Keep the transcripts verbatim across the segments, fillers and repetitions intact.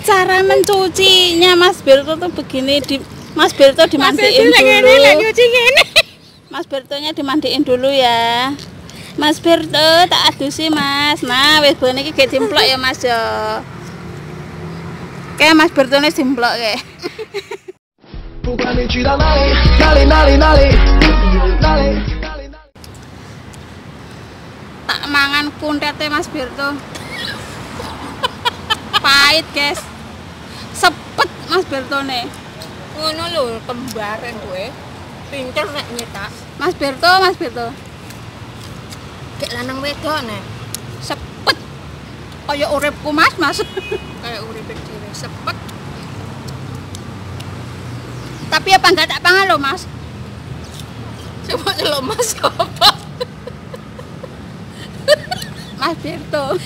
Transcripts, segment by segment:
Cara mencucinya Mas Berto tuh begini, di Mas Berto dimandiin dulu. Mas Bertonya dimandiin dulu ya. Mas Berto tak adusi Mas. Nah, wis bone iki gek dimplok ya Mas ya. Kayak Mas Bertone dimplok kayak. Tak mangan kuntete Mas Berto. Pahit guys, sepet Mas Bertone. Ngono lho kembaren kowe. Pinter nek nyetak. Mas Berto, Mas Berto. Gek lanang wedok nek. Sepet. Kaya uripku Mas, Mas. Kayak urip dhewe sepet. Tapi apa enggak tak pangan lho Mas? Coba celok Mas apa? Mas Berto.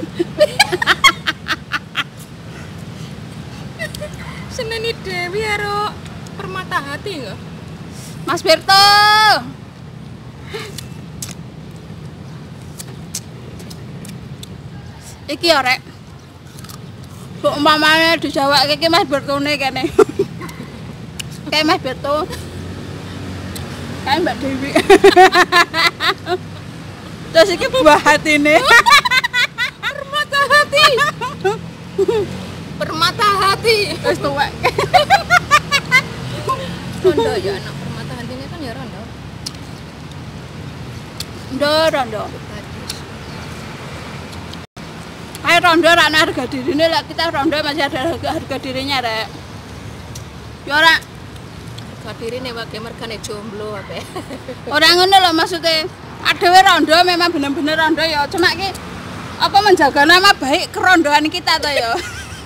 Seneni Dewi karo Permata Hati enggak? Mas Berto. Iki ya rek. Mbok umpamane dijawake iki Mas Bertone kene. Kayak Mas Berto. Kayak Mbak Dewi. Terus iki buah hatine. Permata Hati. Permata Hati. Wis tuwek. Rondo ya anak Permata Hati ini kan ya rondo. Ndo rondo. Ayo rondo ra ana harga dirine lah, kita rondo masih ada harga, harga dirinya rek. Ya ora Harga dirine wae mergane jomblo ape. ora ngono lho maksudnya. Adewe rondo memang bener-bener rondo ya, cuma ki apa menjaga nama baik kerondoan kita toh ya.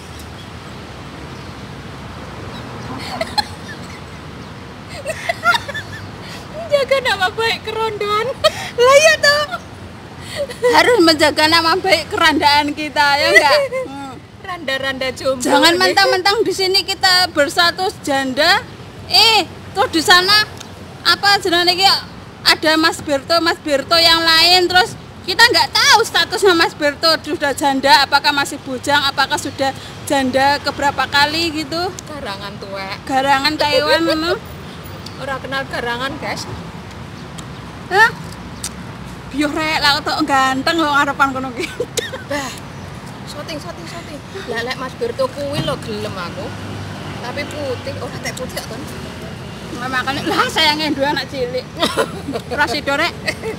Menjaga nama baik kerondoan. Lah iya tuh. Harus menjaga nama baik kerandaan kita ya enggak? Hmm. Randa-randa jomblo. Jangan mentang-mentang di sini kita berstatus janda, eh terus di sana apa jenenge iki ada Mas Berto, Mas Berto yang lain, terus kita nggak tahu statusnya Mas Berto sudah janda, apakah masih bujang, apakah sudah janda keberapa kali gitu. Garangan tuwek. Garangan Taiwan ngono. Ora kenal garangan, guys. Hah? Biar rek lah tok ganteng kok ngarepan kono ki. Bah. Shooting, shooting, shooting. Lah lek Mas Berto kuwi lho gelem aku. Tapi putih, ora tek putih kan. Nah, makanya lah sayangnya dua anak cilik. Prasido rek.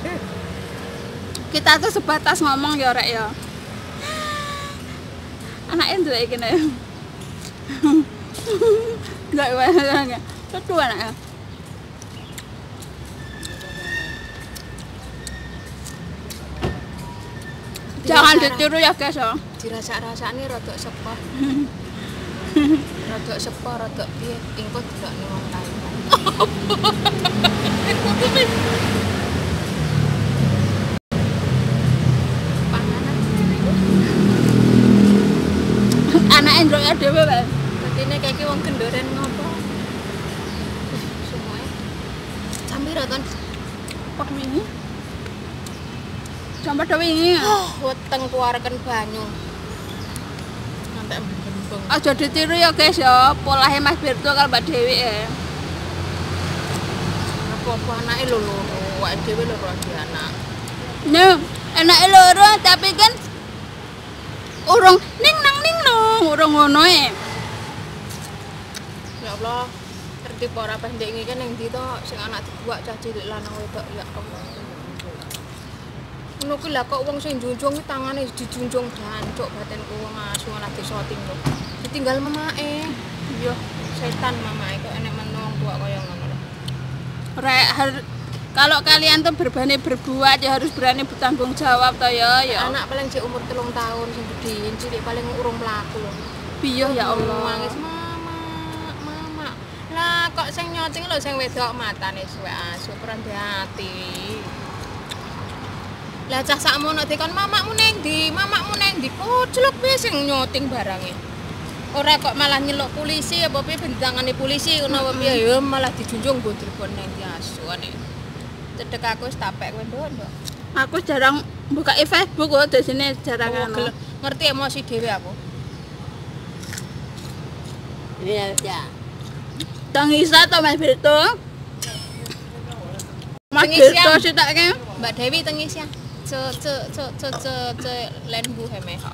Kita tuh sebatas ngomong ya rek ya. Anaknya tuh iki nek. Enggak wae. Tutu anaknya. Jangan ditiru ya guys ya. Dirasa-rasane rada sepah. Rada sepah, rada piye? Engko dilokne wong Thailand. Anak endroknya dhewe wae. Dadine kayake wong gendoren ngopo? Semuanya. Campir ton. Padha wingi. Jam padha wingi. Oh, weteng kuareken banyu. Nanti bembeng. Aja ditiru ya guys ya, polahe Mas Berto karo Mbak Dewi ya. Apa-apa anake lho loro, awake dhewe loro ade anak. Nah, anake loro tapi kan urung ning nang ning nong, urung ngono e. Ya Allah, ngerti apa ora pendek iki kan ning ndi to sing anak dibuak cah cilik lanang wedok ya Allah. Ngono kuwi lah kok wong sing njunjung ki tangane dijunjung jancuk batinku wong asu ana disoting lho. Ditinggal mamake. Iya, setan mamake kok enek menung tua kaya ngono lho. Rek, har- kalau kalian tuh berani berbuat ya harus berani bertanggung jawab toh ya, ya. Anak paling jek umur telung tahun sing gedhe, cilik paling urung mlaku lho. Piye ya Allah. Nangis mama, mama. Lah kok sing nyoting lho sing wedok matane suwek asu perande ati. Lah cah sakmono dikon mamakmu ning ndi? Mamakmu ning ndi? Koclok piye sing nyoting barange. Ora kok malah nyeluk polisi apa piye bentangane polisi ngono apa piye ya malah dijunjung nggo telepon ning ndi asu ane. Cedek aku wis tapek kowe ndok. Aku jarang buka Facebook kok di sini jarang Oh, anu. ngerti emosi dhewe aku. Iya, ya. Tangisa to Mas Berto. Mas Tangis Berto yang- sih tak ke. Mbak Dewi tengis ya. Ce ce ce ce ce ce len bu hemeha.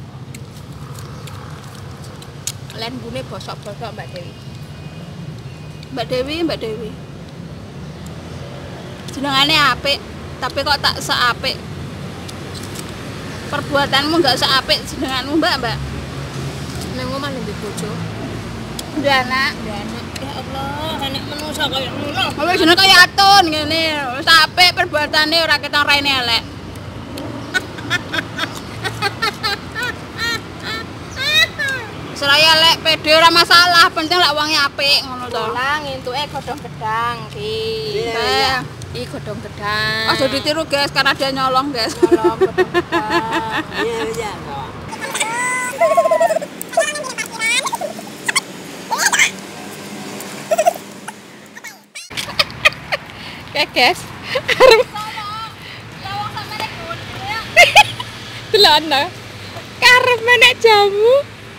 Len bune bosok-bosok Mbak Dewi. Mbak Dewi, Mbak Dewi. Jenengane apik, tapi kok tak seapik. Perbuatanmu enggak seapik jenenganmu, Mbak, Mbak. Nang omah nembe bojo. Udah anak. Ya anak, ya Allah, anak manusa kaya ngono. Wis jeneng kaya atun ngene. Wis apik perbuatane ora ketang raine elek. Seraya elek pede ora masalah, penting lek wonge apik ngono to. Dolang entuke godhong gedang, Ki. Mbak, Iki godhong gedang. aja ditiru guys karena dia nyolong guys. Nyolong godhong gedang. Iya, iya. Oke, guys. Delana. Karep menek jamu.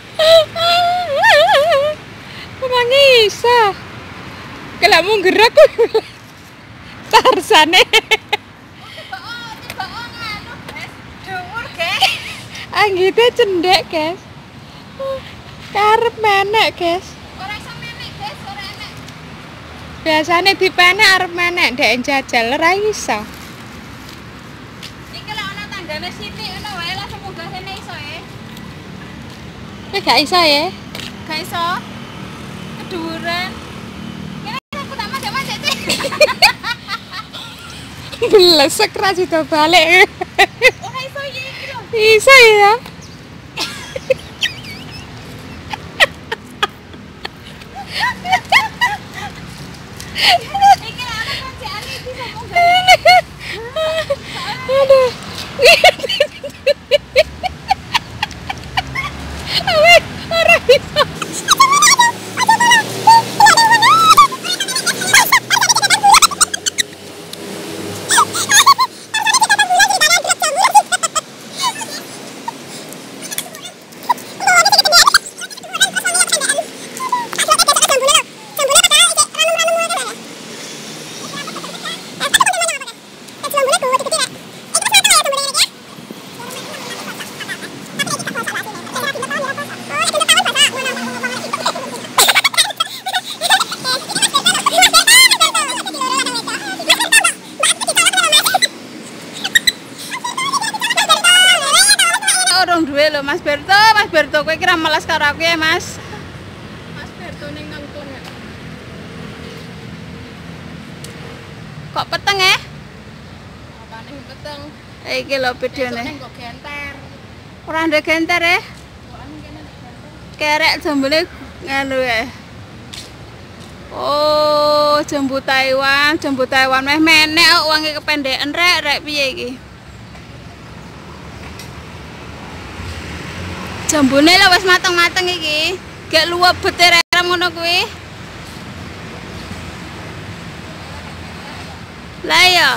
Mangisa. Kelamu gerak kok. Tarsane. Anggite cendek, guys. Karep menek, guys. Ora iso menek guys, ora enek. Biasane dipenek arep menek ndek jajal ora iso. Iki lek ana tanggane sithik ngono wae langsung munggah kene iso e. Nek gak iso ya. Gak iso. Keduren. Kene aku tak majak-majak sih. Belesek ra sida balik. Ora iso iki iki lho. Iso ya. Iki lek ana kancane iki iso munggah. Aduh. Awet ora iso. Orang duwe lho Mas Berto, Mas Berto kowe kira malas karo aku ya Mas. Mas Berto ning nangkon. Kok peteng ya? Apane peteng? Eh, iki lho videone. Ning kok genter. Ora ndek genter ya? Soalnya kene nek genter. Kerek jambune ngono ya. Oh, jambu Taiwan, jambu Taiwan meh menek kok wangi kependekan rek, rek piye iki? Jambune lho wis mateng-mateng iki. Gek luwep betir rem ngono kuwi. Lah ya.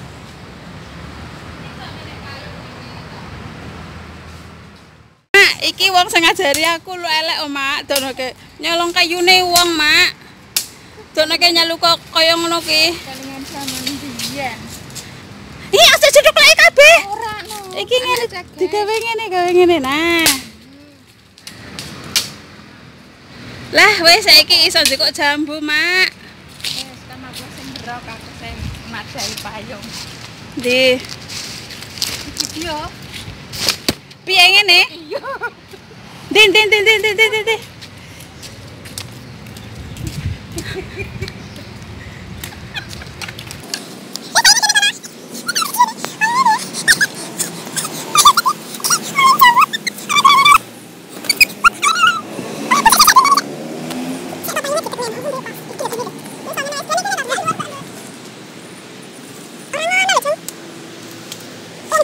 Mak, iki wong sing ngajari aku lu elek oh, Mak. Donoke nyolong kayune wong, Mak. Donoke nyalu kok kaya ngono ki. Kalingan zaman biyen. Ih, aja jeduk lek kabeh. Ora no. Iki ngene digawe ngene, gawe ngene. Nah. Lah, wis saiki iso njukuk jambu, Mak. Wes kan aku sing berok aku sing madai payung. Di Video. piye ngene? Iya. Din din din din din din. din.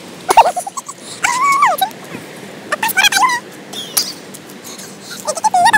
Thank you.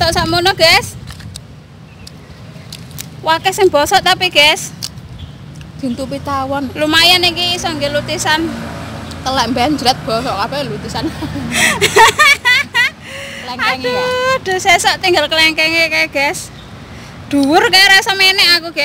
bosok sakmono, guys. Wakeh sing bosok tapi, guys. Dintupi tawon. Lumayan iki iso nggih lutisan. Telek benjret bosok kabeh lutisan. Lengkenge ya. Aduh, sesok tinggal kelengkenge kae, guys. Dhuwur kae rasa menek aku,